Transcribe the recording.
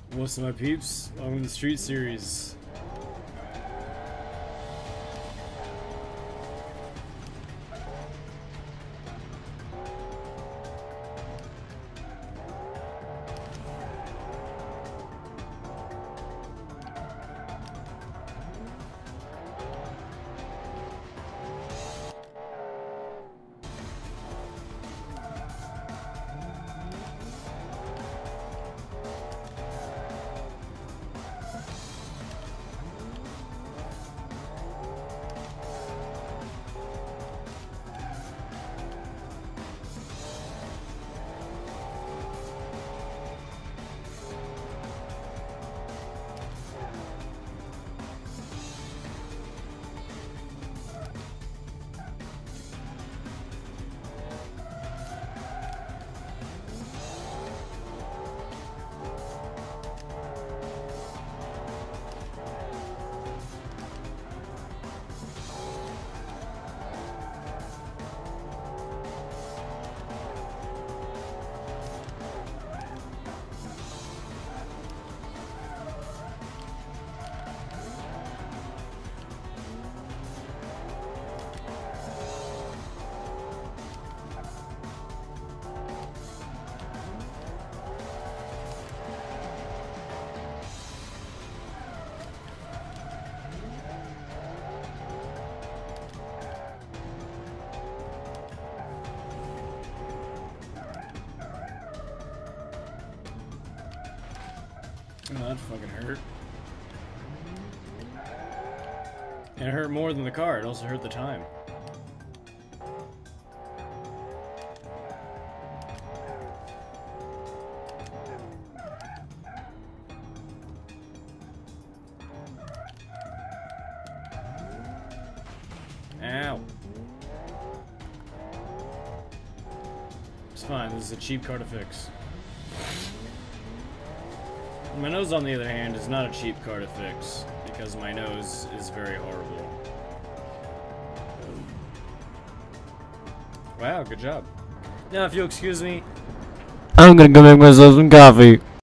What's my peeps? Welcome to the Street Series. Oh, that fucking hurt. And it hurt more than the car, it also hurt the time. Ow. It's fine, this is a cheap car to fix. My nose, on the other hand, is not a cheap car to fix, because my nose is very horrible. Wow, good job. Now, if you'll excuse me, I'm gonna go make myself some coffee.